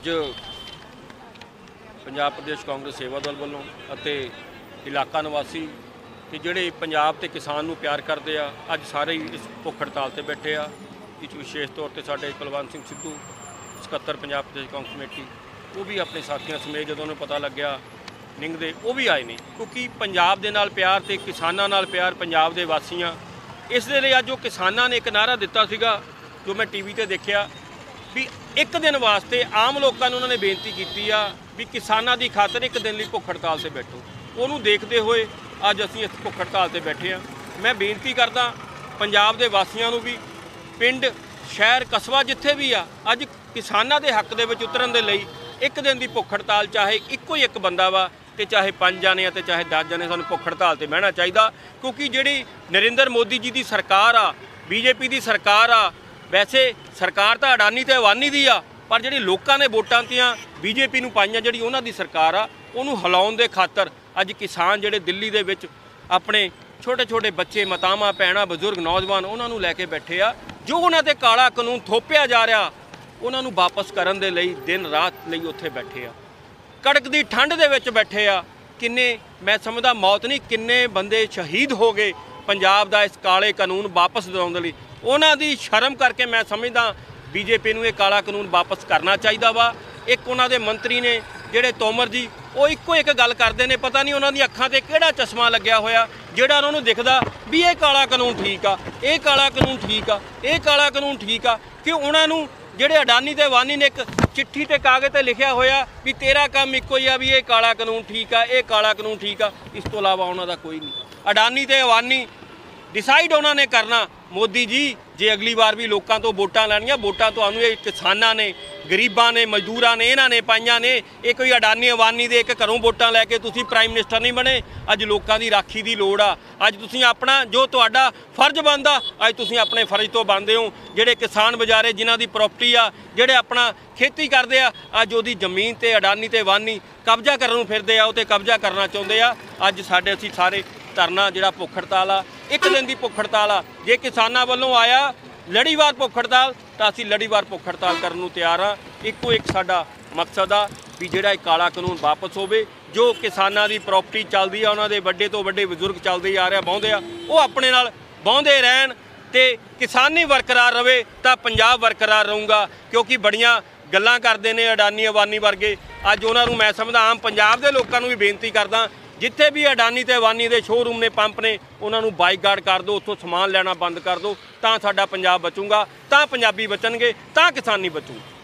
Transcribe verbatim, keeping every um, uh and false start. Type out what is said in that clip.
ਅੱਜ पंजाब प्रदेश कांग्रेस सेवा दल वालों ਅਤੇ इलाका निवासी कि ਜਿਹੜੇ पंजाब ਤੇ किसान ਨੂੰ प्यार करते ਆ ਅੱਜ ਸਾਰੇ ਹੀ इस भुख हड़ताल ਤੇ बैठे आ। इस विशेष तौर पर साढ़े कुलवंत सिंह सिद्धू ਸਕੱਤਰ पंजाब प्रदेश कांग्रेस कमेटी वो भी अपने साथियों समेत जो उन्हें पता लग्या निंगदे वो भी आए नहीं, क्योंकि पंजाब के नाल प्यार ते किसानां नाल प्यार पंजाब के वासियां इस दे लई अज जो किसानां ने एक नारा दिता सीगा जो मैं टीवी ते देखिया भी एक दिन वास्ते आम लोगों ने उन्होंने बेनती की आ भी किसानां दी खातर एक दिन लई भुख हड़ताल से बैठो। उन्होंने देखते हुए अज असीं इस भुख हड़ताल से बैठे हाँ। मैं बेनती करदा पंजाब के वासियां नूं भी पिंड शहर कस्बा जिथे भी आ अज किसानां दे हक दे विच उतरन दे लई एक दिन की भुख हड़ताल चाहे इक्को ही एक बंदा वा ते चाहे पांच जाने ते चाहे दस जाने सानूं भुख हड़ताल ते बहना चाहिए, क्योंकि जिहड़ी नरेंद्र मोदी जी की सरकार आ बीजेपी की सरकार आ। वैसे सरकार तो अडानी तो अवानी दी आ, पर जिहड़ी लोकां ने वोटां तीआं बीजेपी नूं पाईआं जिहड़ी उन्हां दी सरकार आ उहनूं हिलाउण दे खातर अज किसान जिहड़े दिल्ली दे विच अपने छोटे छोटे बच्चे मातावां भैणां बजुर्ग नौजवान उन्हां नूं लैके बैठे आ। जो उन्हां ते काला कानून थोपिया जा रहा उन्हां नूं वापस करन दे लई दिन रात लई उत्थे बैठे आ। कड़कदी ठंड दे विच बैठे आ। किन्ने मैं समझदा मौत नहीं किन्ने बंदे शहीद हो गए पंजाब दा इस काले कानून वापस दिलाउण दे लई। उन्हां दी शर्म करके मैं समझदा बीजेपी नूं ये काला कानून वापस करना चाहिए वा। एक उन्हां दे मंत्री ने जिहड़े तोमर जी वो इक्को एक गल करते हैं, पता नहीं उन्हां दी अखां ते किहड़ा चश्मा लग्या होया जिहड़ा उन्हां नूं दिखदा भी ये काला कानून ठीक आ ये काला कानून ठीक आ ये काला कानून ठीक आ कि उन्हां नूं जिहड़े अडानी ते अवानी ने एक चिट्ठी ते कागज़ ते लिखिया होया भी तेरा काम इक्को ही आ भी ये काला कानून ठीक आ ये काला कानून ठीक आ। इस तो इलावा उन्हां दा कोई नहीं। अडानी ते अवानी डिसाइड उन्होंने करना मोदी जी जे अगली बार भी लोगों तो वोटां लैनियां वोटां तुहानूं ये किसानां ने गरीबां ने मजदूरां ने इन्हां ने पाईआं ने। ये कोई अडानी अवानी दे एक घरों वोटां लैके तुसीं प्राइम मिनिस्टर नहीं बने। अज लोगों की राखी की लोड़ आ। अज तुसीं अपना जो तुहाडा फर्ज बनदा अज तुसीं अपने फर्ज तो बनदे हो। जिहड़े किसान बेचारे जिन्हां दी प्रॉपर्टी आ जिहड़े अपना खेती करदे आ अज उहदी जमीन ते अडानी ते अवानी कब्जा करन नूं फिरदे आ उह ते कब्जा करना चाहुंदे आ। अज साडे असीं सारे धरना जिहड़ा भुख हड़ताल आ एक दिन की भुख हड़ताल आ। जे किसानां वालों आया लड़ीवार भुख हड़ताल तो असीं लड़ीवार भुख हड़ताल करन नूं तैयार हाँ। इक्को एक साडा मकसद आ भी जिहड़ा काला कानून वापस होवे। जो किसानां दी प्रॉपर्टी चलदी आ उन्हां दे वड्डे तो वड्डे बजुर्ग चलदे आ रहे बाहुंदे आ वो अपने नाल बाहुंदे रहन ते किसानी बरकरार रवे तां पंजाब बरकरार रहूगा। क्योंकि बड़ियां गल्लां करदे ने अडानी अवानी वर्गे। अज उन्हां नूं मैं समझदा आम पंजाब दे लोकां नूं भी बेनती करदा जिथे भी अडानी ते अवानी दे शोरूम ने पंप ने उन्होंने बाइकाट कर दो उत्थों समान लेना बंद कर दो तां साडा पंजाब बचूगा तां पंजाबी बचणगे तां किसानी बचूगी।